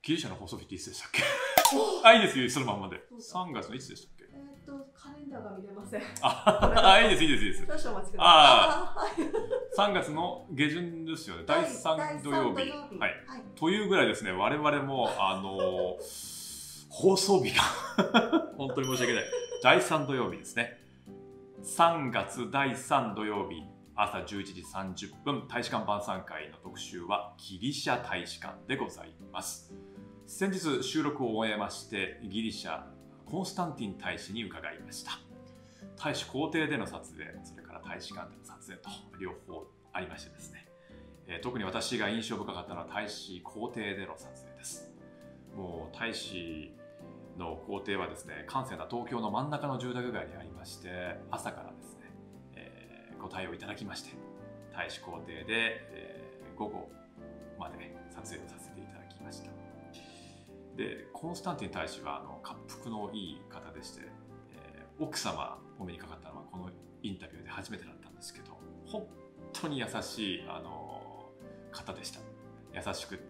ギリシャの放送日っていつでしたっけ？あ、いいですよ、そのまんまで。3月のいつでしたっけ？ カレンダーが見れません。 あ、いいです、いいです、いいです。 少々お待ちください。3月の下旬ですよね。第3土曜日。はい。というぐらいですね、我々も、放送日が本当に申し訳ない。第3土曜日ですね。3月第3土曜日、朝11時30分、大使館晩餐会の特集はギリシャ大使館でございます。先日収録を終えまして、ギリシャコンスタンティン大使に伺いました。大使公邸での撮影、それから大使館での撮影と両方ありましてですね、特に私が印象深かったのは大使公邸での撮影です。もう大使の公邸はですね、閑静な東京の真ん中の住宅街にありまして、朝からですね、ご対応いただきまして、大使公邸で、午後まで撮影をさせていただきました。で、コンスタンティン大使は恰幅のいい方でして、奥様お目にかかったのはこのインタビューで初めてだったんですけど、本当に優しい方でした。優しくって、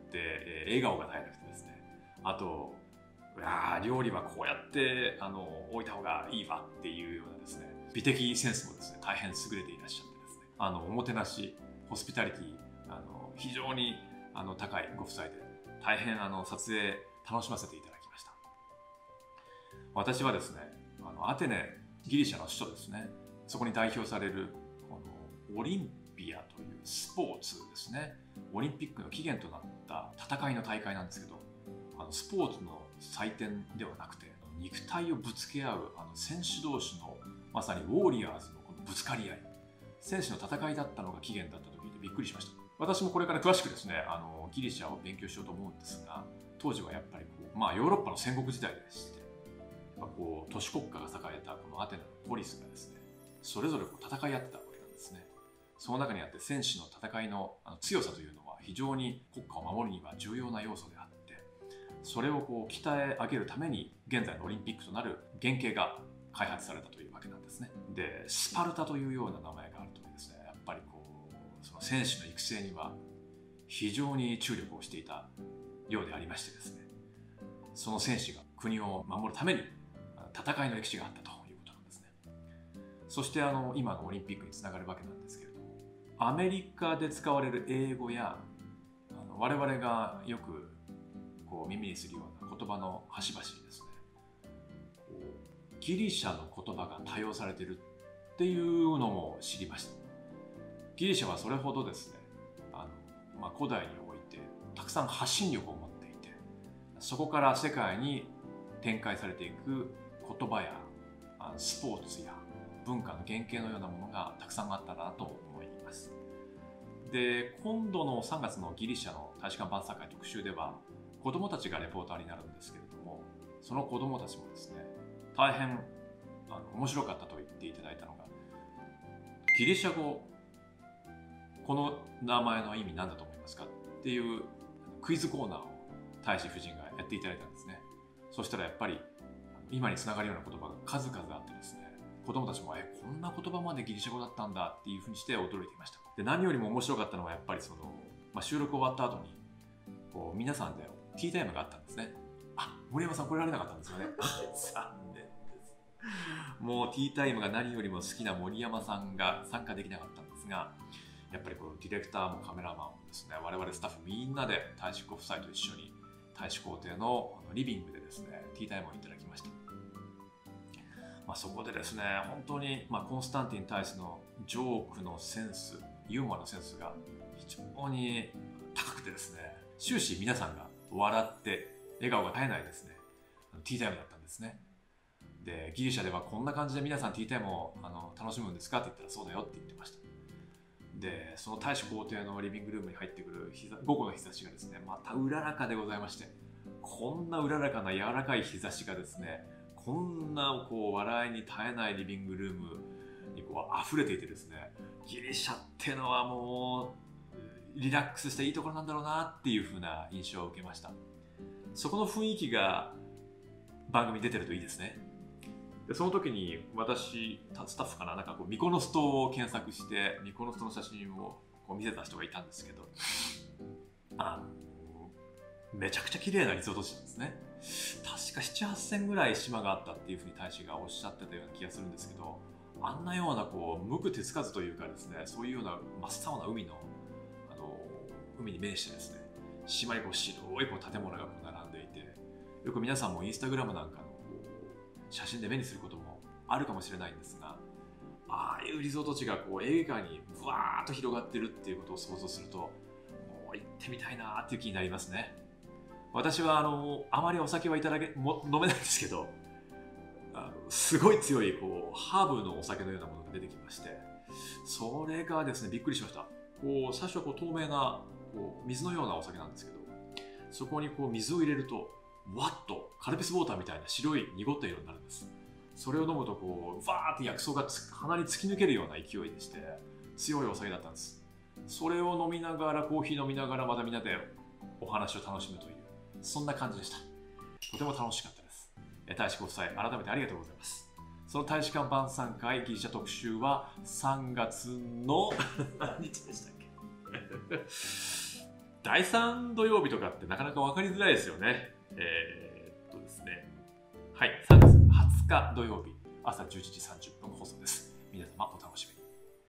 笑顔が絶えなくてですね、あと料理はこうやって置いた方がいいわっていうようなですね、美的センスもですね、大変優れていらっしゃってですね、おもてなし、ホスピタリティ、非常に高いご夫妻で、大変撮影楽しませていただきました。私はですね、アテネ、ギリシャの首都ですね、そこに代表されるオリンピアというスポーツですね、オリンピックの起源となった戦いの大会なんですけど、スポーツの祭典ではなくて、肉体をぶつけ合う選手同士のまさにウォーリアーズのこのぶつかり合い、選手の戦いだったのが起源だったと聞いてびっくりしました。私もこれから詳しくですね、ギリシャを勉強しようと思うんですが、当時はやっぱりヨーロッパの戦国時代でして、都市国家が栄えたこのアテネのポリスがですね、それぞれ戦い合ってたわけなんですね。その中にあって選手の戦いの強さというのは非常に国家を守るには重要な要素であって、それを鍛え上げるために現在のオリンピックとなる原型が開発されたというわけなんですね。で、スパルタというような名前があるとですね、やっぱりその選手の育成には非常に注力をしていたようでありましてですね、その選手が国を守るために戦いの歴史があったということなんですね。そして今のオリンピックにつながるわけなんですけれども、アメリカで使われる英語や我々がよく耳にするような言葉の端々にですね、ギリシャの言葉が多用されているっていうのも知りました。ギリシャはそれほどですね、古代においてたくさん発信力を持っていて、そこから世界に展開されていく言葉やスポーツや文化の原型のようなものがたくさんあったなと思います。で、今度の3月のギリシャの大使館晩餐会特集では子どもたちがレポーターになるんですけれども、その子どもたちもですね、大変面白かったと言っていただいたのが、ギリシャ語、この名前の意味何だと思いますかっていうクイズコーナーを大使夫人がやっていただいたんですね。そしたらやっぱり今につながるような言葉が数々あってですね、子供たちもこんな言葉までギリシャ語だったんだっていうふうにして驚いていました。で、何よりも面白かったのはやっぱり収録終わった後に皆さんでティータイムがあったんですね。森山さん来られなかったんですよね。残念です。もうティータイムが何よりも好きな森山さんが参加できなかったんですが、やっぱりディレクターもカメラマンもですね、我々スタッフみんなで大使ご夫妻と一緒に大使公邸のリビングでですね、ティータイムをいただきました。そこでですね、本当にコンスタンティン大使のジョークのセンス、ユーモアのセンスが非常に高くてですね、終始皆さんが笑って笑顔が絶えないですね、ティータイムだったんですね。で、ギリシャではこんな感じで皆さんティータイムを楽しむんですかって言ったら、そうだよって言ってました。で、その大使公邸のリビングルームに入ってくる午後の日差しがですね、またうららかでございまして、こんなうららかな柔らかい日差しがですね、こんな笑いに絶えないリビングルームに溢れていてですね、ギリシャってのはもうリラックスしていいところなんだろうなっていう風な印象を受けました。そこの雰囲気が番組に出てるといいですね。で、その時に私、スタッフかな、ミコノス島を検索してミコノス島の写真を見せた人がいたんですけど、 めちゃくちゃ綺麗なリゾート地なんですね。確か7、8000ぐらい島があったっていうふうに大使がおっしゃってたような気がするんですけど、あんなようなこう無垢手つかずというかですね、そういうような真っ青な海の、海に面してですね、島にこう白いこう建物がこう並んでいて、よく皆さんもインスタグラムなんかのこう写真で目にすることもあるかもしれないんですが、ああいうリゾート地がこう映画にぶわーっと広がってるっていうことを想像すると、もう行ってみたいなーっていう気になりますね。私はあまりお酒は飲めないんですけど、すごい強いこうハーブのお酒のようなものが出てきまして、それがですねびっくりしました。こう最初はこう透明なこう水のようなお酒なんですけど、そこにこう水を入れるとわっとカルピスウォーターみたいな白い濁った色になるんです。それを飲むとこうわーって薬草が鼻に突き抜けるような勢いでして強いお酒だったんです。それを飲みながらコーヒー飲みながらまたみんなでお話を楽しむという、そんな感じでした。とても楽しかったです。大使ご夫妻改めてありがとうございます。その大使館晩餐会ギリシャ特集は3月の何日でしたっけ第3土曜日とかってなかなか分かりづらいですよね。ですね。はい、3月20日土曜日朝11時30分放送です。皆様